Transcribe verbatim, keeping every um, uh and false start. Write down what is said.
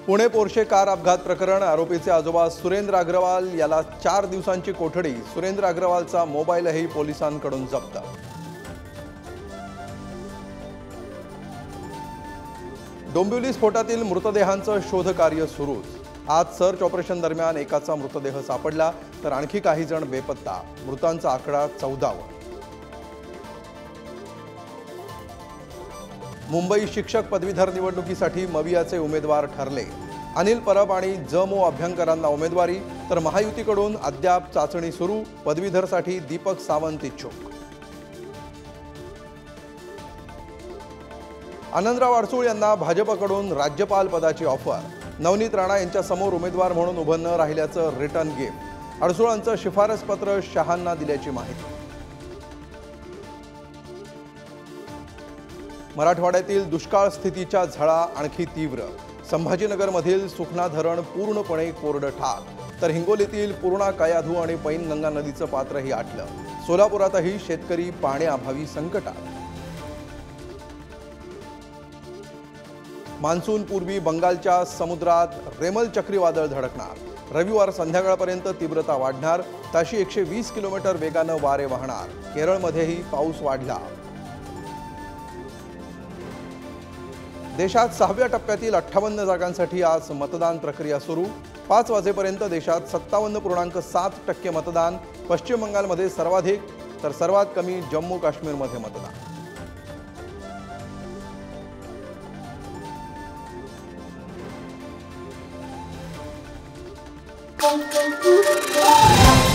Pune Porsche car अपघात प्रकरण आरोपीचे आजोबा सुरेंद्र अग्रवाल याला चार दिवसांची कोठडी। सुरेंद्र अग्रवालचा मोबाईलही पोलिसांकडून जप्त। डोंबिवली स्फोटातील मृतदेहांचं शोध कार्य सुरू। आज सर्च ऑपरेशन दरम्यान एकाचा मृतदेह सापडला तर आणखी काही जण बेपत्ता। मृतांचा आकडा चौदा वर। मुंबई शिक्षक पदवीधर निवडणुकीसाठी मवियाचे उमेदवार ठरले। अनिल परब आणि जमो अभ्यंकरांना उमेदवारी तर महायुतीकडून अद्याप चाचणी सुरू। पदवीधरसाठी दीपक सावंत इच्छुक। आनंदराव अडसूळ यांना भाजपकडून राज्यपाल पदाची ऑफर। नवनीत राणा यांच्या समोर उमेदवार म्हणून उभं न राहिल्याचं रिटर्न गिफ्ट। अडसूळांचं शिफारस पत्र शहांना दिल्याची माहिती। मराठवाड्यातील दुष्काळ स्थितीच्या झळा आणखी तीव्र। संभाजीनगरमधील सुखना धरण पूर्णपणे कोरडं ठाक तर हिंगोलीतील पूर्णा कायाधू आणि पैनगंगा नदीचं पात्रही आटलं। सोलापुरातही शेतकरी पाण्याअभावी संकटात। मान्सून पूर्वी बंगालच्या समुद्रात रेमल चक्रीवादळ धडकणार। रविवार संध्याकाळपर्यंत तीव्रता वाढणार। ताशी एकशे वीस किलोमीटर वेगानं वारे वाहणार। केरळमध्येही पाऊस वाढला। देशात सहाव्या टप्प्यातील अठ्ठावन्न जागांसाठी आज मतदान प्रक्रिया सुरू। पाच वाजेपर्यंत देशात सत्तावन्न पूर्णांक सात टक्के मतदान। पश्चिम बंगालमध्ये सर्वाधिक तर सर्वात कमी जम्मू काश्मीरमध्ये मतदान।